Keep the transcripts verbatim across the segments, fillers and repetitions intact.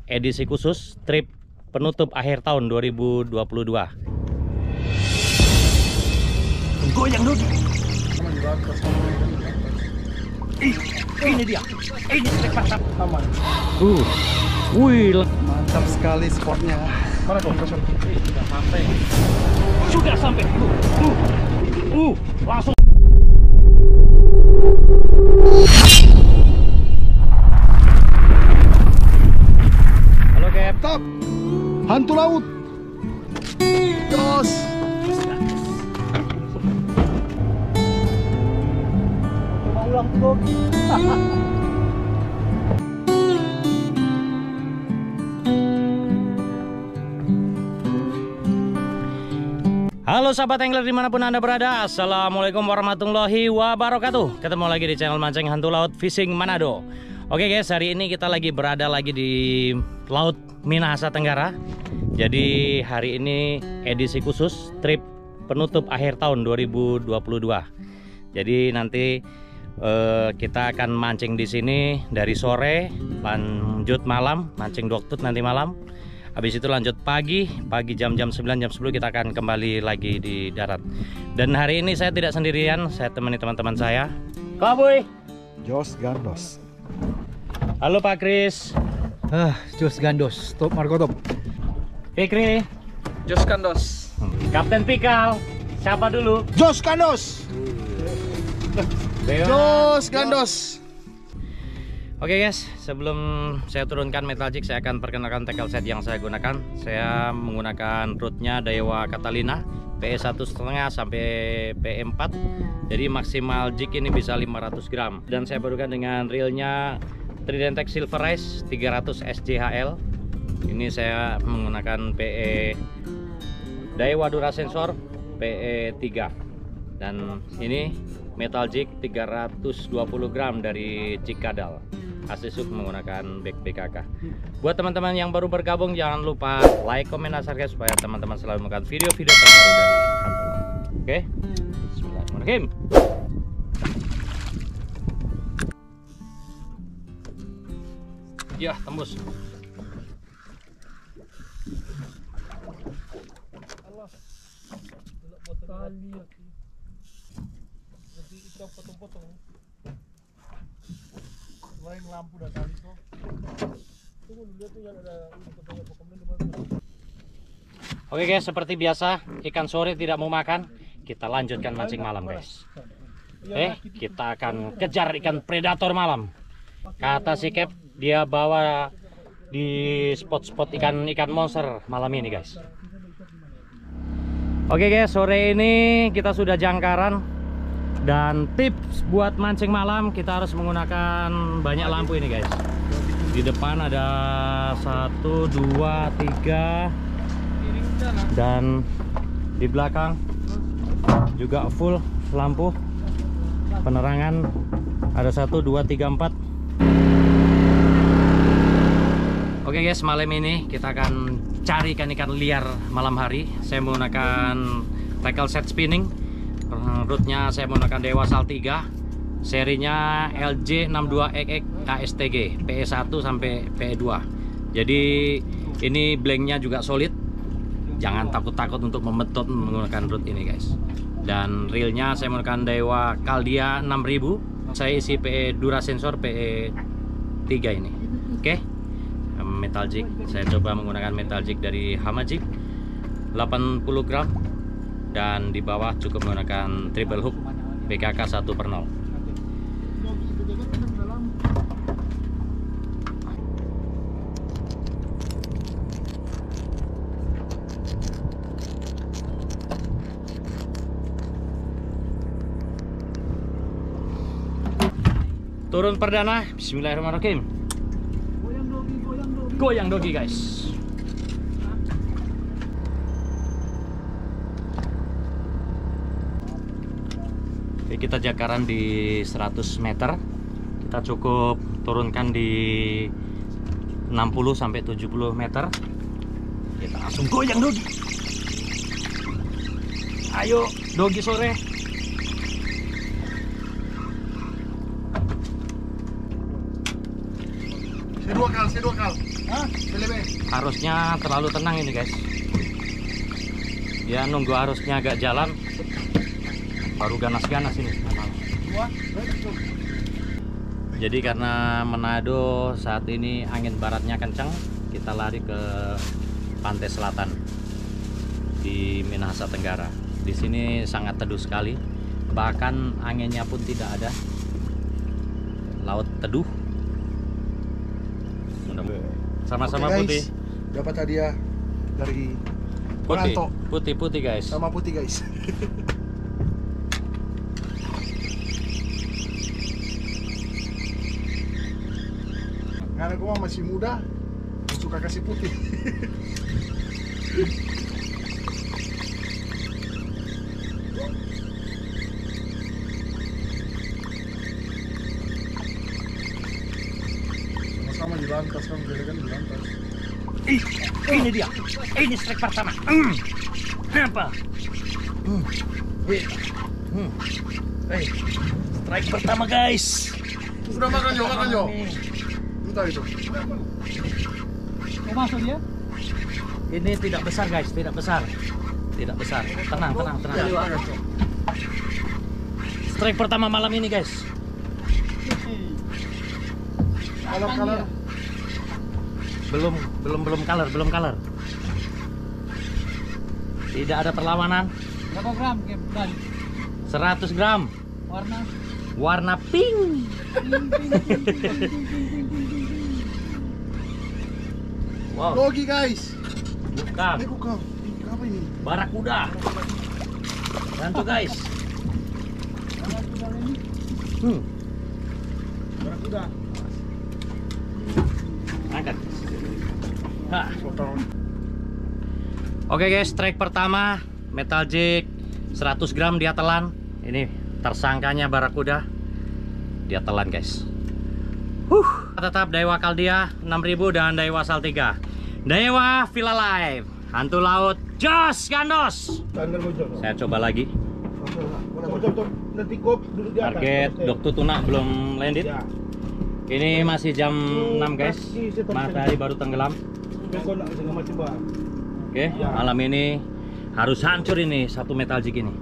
edisi khusus trip penutup akhir tahun dua ribu dua puluh dua. Goyang dulu. Ih, ini dia. Ini trek mantap. Aman. Uh, wih, Mantap sekali spotnya. Mana kok? Eh, sudah sampai. Sudah sampai. Uh, uh, uh, langsung. Halo, Cap. Top. Hantu laut. Jos. Ulang tuh. Halo sahabat angler dimanapun anda berada, assalamualaikum warahmatullahi wabarakatuh. Ketemu lagi di channel Mancing Hantu Laut Fishing Manado. Oke guys, hari ini kita lagi berada lagi di Laut Minahasa Tenggara. Jadi hari ini edisi khusus trip penutup akhir tahun dua ribu dua puluh dua. Jadi nanti eh, kita akan mancing di sini dari sore, lanjut malam, mancing doktut nanti malam. Habis itu lanjut pagi, pagi jam-jam sembilan, jam sepuluh kita akan kembali lagi di darat. Dan hari ini saya tidak sendirian, saya temani teman-teman saya. Kaboy. Jos Gandos. Halo Pak Kris. Ah, Jos Gandos. Top Marco Top. Fikri. Jos Gandos. Kapten Pikal. Siapa dulu? Jos Gandos. Jos Gandos. Oke guys, sebelum saya turunkan metal jig, saya akan perkenalkan tackle set yang saya gunakan. Saya menggunakan rootnya Daiwa Catalina P E satu setengah sampai P E empat. Jadi maksimal jig ini bisa lima ratus gram. Dan saya padukan dengan reelnya Tridentech Silver Rise tiga ratus S J H L. Ini saya menggunakan P E Daiwa Dura Sensor P E tiga. Dan ini metal jig tiga ratus dua puluh gram dari Cikadal. Asisuk menggunakan back B K K. Buat teman-teman yang baru bergabung, jangan lupa like, komen, dan subscribe supaya teman-teman selalu menemukan video-video terbaru dari Hantu Laut. Oke, bismillahirrahmanirrahim. Ya, tembus. Selain lampu dan tali tuh. Tunggu dulu tuh yang ada Oke guys, seperti biasa ikan sore tidak mau makan, kita lanjutkan mancing malam guys. Eh, kita akan kejar ikan predator malam. Kata si Cap, dia bawa di spot-spot ikan-ikan monster malam ini guys. Oke guys, sore ini kita sudah jangkaran. Dan tips buat mancing malam, kita harus menggunakan banyak lampu ini guys. Di depan ada satu, dua, tiga, dan di belakang juga full lampu penerangan. Ada satu, dua, tiga, empat. Oke guys, malam ini kita akan cari ikan-ikan liar malam hari. Saya menggunakan tackle set spinning. Rootnya saya menggunakan Daiwa Sal tiga, serinya L J enam dua X X K S T G P E satu sampai P E dua. Jadi ini blanknya juga solid. Jangan takut-takut untuk membetot menggunakan root ini guys. Dan reelnya saya menggunakan Daiwa Caldia enam ribu. Saya isi P E Dura Sensor P E tiga ini. Oke. Metal jig, saya coba menggunakan metal jig dari Hamajig delapan puluh gram. Dan di bawah cukup menggunakan triple hook B K K satu per nol. Turun perdana, bismillahirrahmanirrahim. Goyang dogi guys. Kita jakaran di seratus meter, kita cukup turunkan di enam puluh sampai tujuh puluh meter. Kita langsung goyang dogi. Ayo dogi sore. Si dua kal, si dua kal. Hah? Selebe. Arusnya terlalu tenang ini guys. Dia nunggu arusnya agak jalan, baru ganas-ganas ini. Dua. Jadi karena Manado saat ini angin baratnya kencang, kita lari ke pantai selatan di Minahasa Tenggara. Di sini sangat teduh sekali, bahkan anginnya pun tidak ada. Laut teduh. Sama-sama Oke, putih. guys. Dapat hadiah dari Putih, Ranto. putih-putih guys. Sama putih guys. Karena gua masih muda, suka kasih putih. Sama-sama di lantas kan, beda kan di lantas. Ih, ini dia. Ini strike pertama. Hmm. Apa? Hmm. Eh. Hmm. Eh. Strike pertama guys. Sudah makan yo, makan yo. Bentar itu. Mau masuk dia? Ini tidak besar guys, tidak besar. Tidak besar. Tenang, tenang, tenang. Strike pertama malam ini guys. Kalau kalau Belum, belum, belum color, belum color. Tidak ada perlawanan. Berapa gram? Dan seratus gram. warna? Warna pink. Wow, Dogi guys. bukan. Ini bukan. Ini apa ini? Barakuda. Bantu guys. Hmm. Barakuda. Angkat. Hah. Oke guys, strike pertama metal jig seratus gram dia telan. Ini tersangkanya Barakuda. Dia telan guys. Huh. Tetap Daiwa Caldea enam ribu dan Daiwa Saltiga. Daiwa Villa Live. Hantu laut Jos Gandos. Tanggal bojol. Saya coba lagi. Betul, nanti kop duduk di atas. Target Dok Tutuna belum landed. Ya. Ini masih jam enam guys. Matahari baru tenggelam. Oke, malam ini harus hancur ini satu metal jig ini.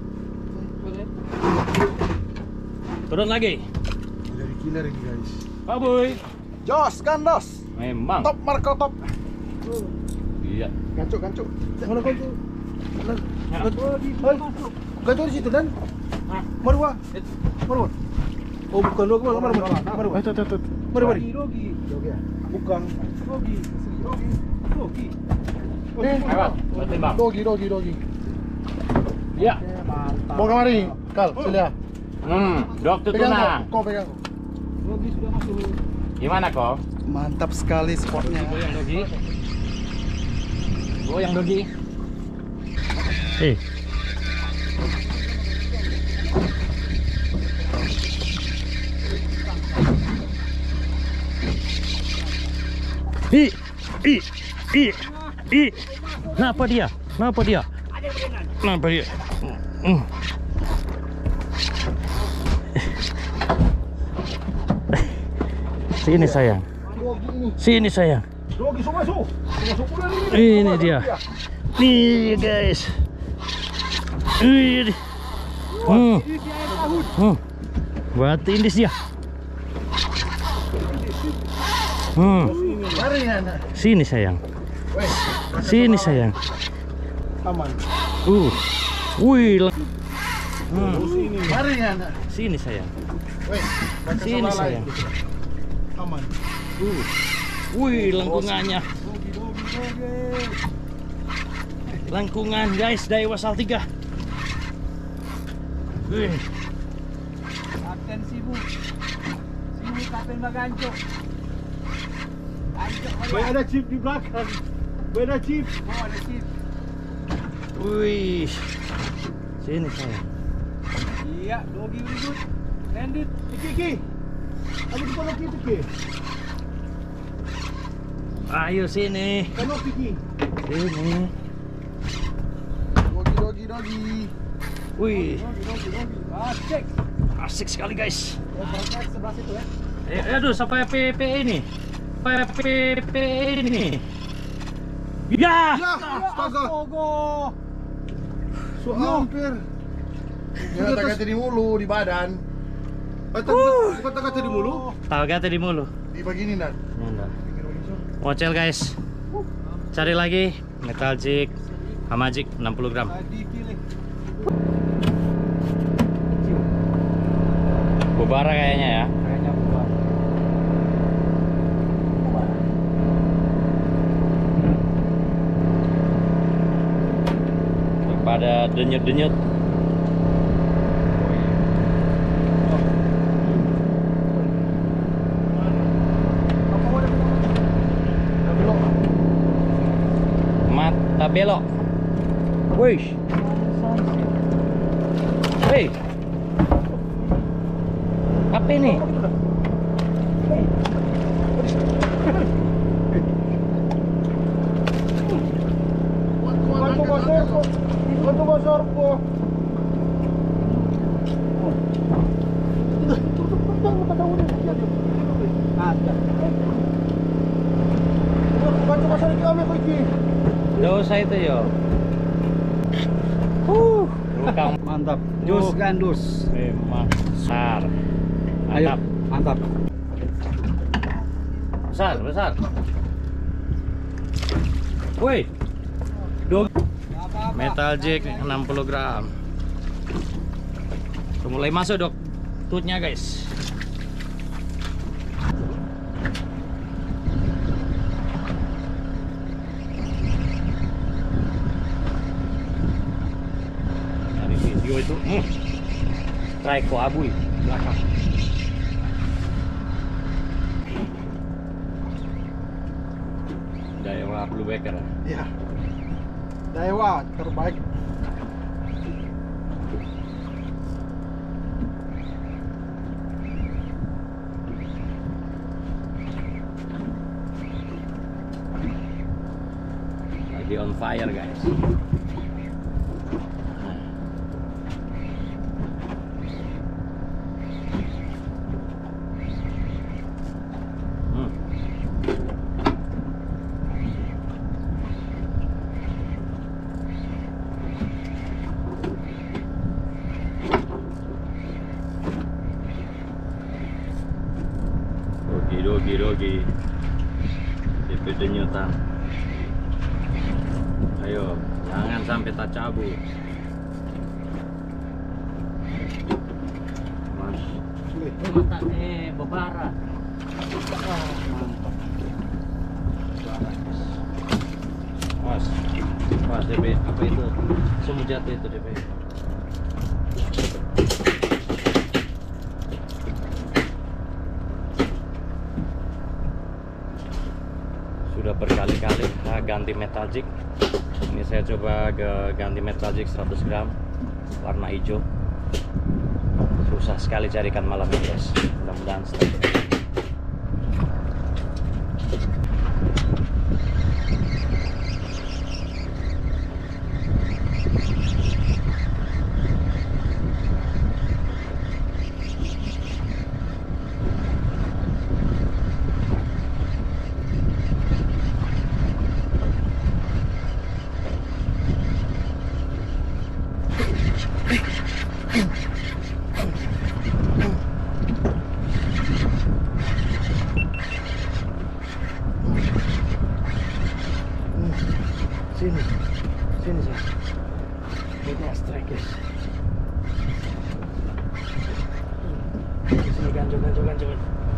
Turun lagi. Jadi killer ini guys. Pak Boy. Jos Gandos. Memang. Top Marco top. Iya. Gancuk gancuk. Mana kau tu? Ya. Gancuk di situ dan. Marwa. Marwa. Oh bukan lo kemana Marwa? Marwa. Eh, tuh tuh tuh. Marwa. Rogi, Rogi, Dogi. Bukan. Rogi, Rogi, Rogi. Eh, Lewat, bertimbang. Dogi dogi dogi. Iya. Mantap. Bawa kemari. Kal, sila. Hmm, Dok Pegang Tutuna. kau, kau pegang. Rogi sudah masuk. Gimana kok? Mantap sekali spotnya. Goyang Dogi. Goyang Dogi. Eh. Ih, ih, ih, ih. Kenapa dia? Kenapa dia? Kenapa dia? Hmm. Sini sayang. Sini sayang. Dogi so masuk. Masuk pula ni. Ini dia. Nih guys. Ini. Hmm. Hmm. Buat indis dia. Hmm. Mari anak. Sini sayang. Weh, Sini sayang. aman. Uh. Wih. lang- Hmm. Sini. Mari anak. Sini sayang. Weh, baca Sini salah sayang. lain. Aman. Uh. Wih, lengkungannya. Dogi dogi dogi. Lengkungan guys, Daiwa Saltiga. Wih. Kapten sibuk. Sibuk kapten Baganco. Gancok Weh, ada chip di belakang. Weh, ada chip. Oh, ada chip. Wih. Sini sayang. Iya, Dogi ribut. Landed. Iki iki. Ada di kono kita ke. Ayo sini. Kono iki. Sini. Dogi dogi dogi. Wih, Dogi, Dogi, Dogi. Asik. asik sekali guys. Oh, berangkat sebelah situ ya. Eh, aduh sampai P P ini. P P ini. Ya. Ya, astaga. Astaga. So hampir. Dia kata di mulu, di badan. Eh, tengah- bukan tengah tadi mulu. Tahu gak tadi mulu? Di begini dan. Mocel guys. Cari lagi Metal Jig Hamajik enam puluh gram. Tadi pilih. Bubara kayaknya ya. Kayaknya buat. Pada denyut-denyut. Mata belok. Wih. Hei. Apa ini? Quanto va sorpo? Quanto va sorpo? Ada. Quanto va sorpo kami ko iki? Dosa itu yo. Uh, bukan Mantap. Jus. Jus gandus. memang besar. Ayo, Mantap. mantap. Besar, besar. Woi. Dog Metal Jig enam puluh gram. Udah mulai masuk, Dok. Tutnya, guys. Dari video itu, hmm. Strike ko abuy belakang. Daiwa Bluebacker. Ya. Daiwa terbaik. Lagi on fire, guys. Hmm. Dogi, dogi, dogi. D P denyutan. Ayo, jangan sampai tak cabut. Mas. Mata eh bebara. Oh, mantap. Mas. Mas D P apa itu? Semut jatuh itu D P. Sudah berkali-kali ah, ganti Metal Jig. Ini saya coba ke ganti Metal Jig seratus gram warna hijau. Susah sekali cari ikan malam ini, guys. Mudah-mudahan strike. Sini, sini sih. Ini strike, guys. Sini ganjol, ganjol, ganjol.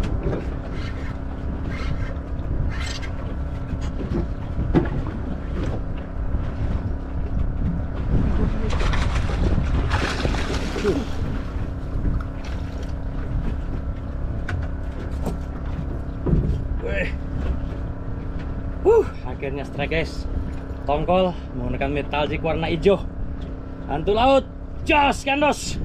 Wih. Uh, akhirnya strike, guys. Tongkol menggunakan Metal Jig warna hijau. Hantu laut, jos kandos.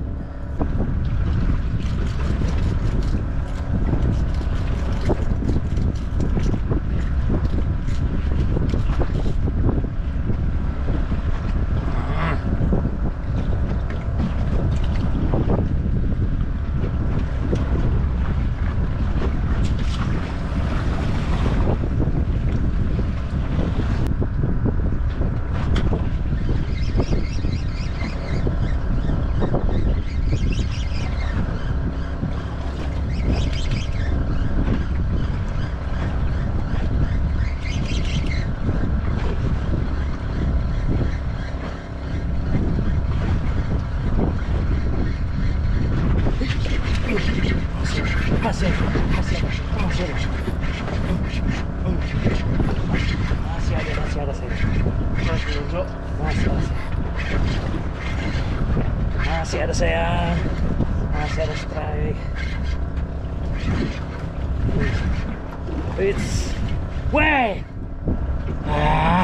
masuk. Masih, masih. Masih ada saya. Masih ada strike. It's way. Ah.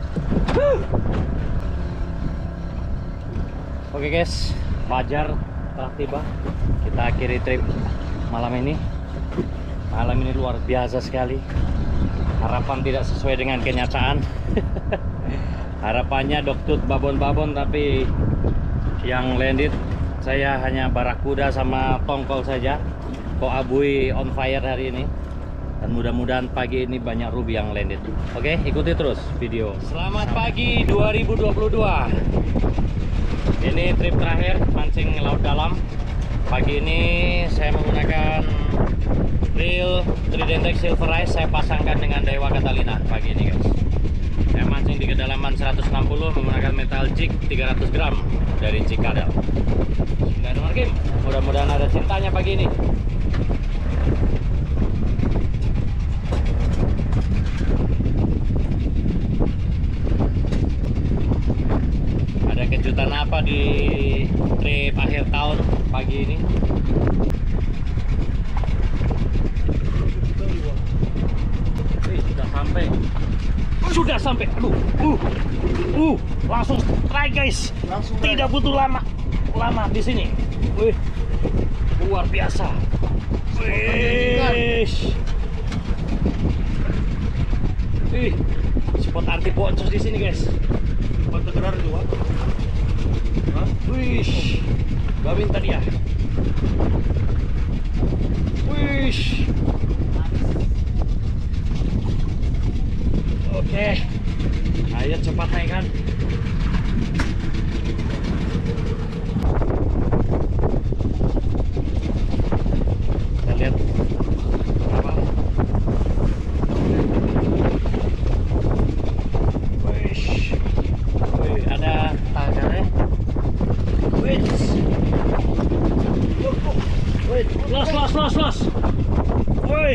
Oke guys, Fajar telah tiba. Kita akhiri trip malam ini. Malam ini luar biasa sekali. Harapan tidak sesuai dengan kenyataan. Harapannya doktut babon-babon, tapi yang landed saya hanya barakuda sama tongkol saja. Kok abui on fire hari ini. Dan mudah-mudahan pagi ini banyak ruby yang landed. Oke, ikuti terus video. Selamat pagi dua ribu dua puluh dua. Ini trip terakhir mancing laut dalam. Pagi ini saya menggunakan reel Trident X Silver Ice. Saya pasangkan dengan Daiwa Catalina pagi ini guys. Saya mancing di kedalaman seratus enam puluh menggunakan metal jig tiga ratus gram dari Cikadal. Bismillahirrahmanirrahim. Mudah-mudahan ada cintanya pagi ini. Ada kejutan apa di trip akhir tahun pagi ini? Wih, sudah sampai. Sudah sampai. Aduh. Uh. Uh, langsung strike guys. Langsung Tidak butuh lama. Lama di sini. Wih. Luar biasa. Wih. Wih. Spot anti boncos di sini guys. Quanto gerar itu, Pak? Hah? Wih, gawin tadi ya. Wih. Oke. Ayo cepat naikkan. Kita lihat apa. Wih. Wih, ada tagarnya. Wih. Wih, los los los los. Wih.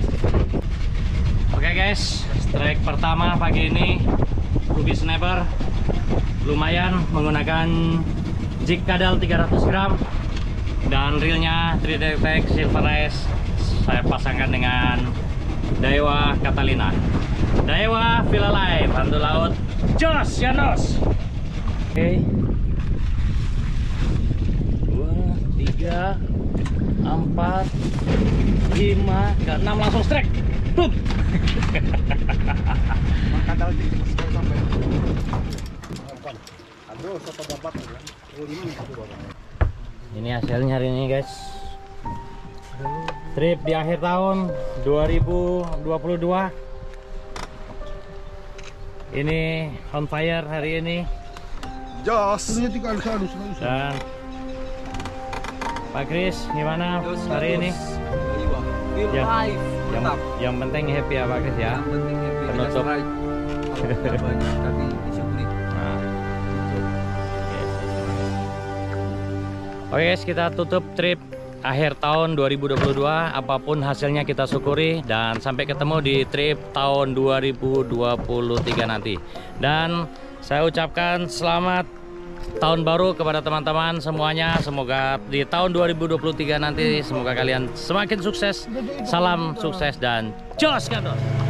Oke guys, strike pertama pagi ini ruby snapper. Lumayan menggunakan jig kadal tiga ratus gram dan reelnya Trident X Silver Ice. Saya pasangkan dengan Daiwa Catalina. Daiwa Villa Live, hantu laut. Jos, Yanos. Oke. Dua, tiga, empat, lima, ke enam langsung strike. Tup. Kadal di sampai. Aduh, satu dapat ya. Oh, ini satu dapat. Ini hasilnya hari ini guys. Trip di akhir tahun dua ribu dua puluh dua. Ini on fire hari ini. Jos. Sudah tiga halus halus. Dan Pak Kris gimana hari ini? Feel Ya. live. Yang, Tetap. yang penting happy ya Pak Kris ya. Yang penting happy. Penutup. Just right. Kalau tidak banyak tapi disyukuri. Nah, yes. Oke guys, kita tutup trip akhir tahun dua ribu dua puluh dua. Apapun hasilnya kita syukuri dan sampai ketemu di trip tahun dua ribu dua puluh tiga nanti. Dan saya ucapkan selamat tahun baru kepada teman-teman semuanya. Semoga di tahun dua ribu dua puluh tiga nanti semoga kalian semakin sukses. Salam sukses dan jos Gandos.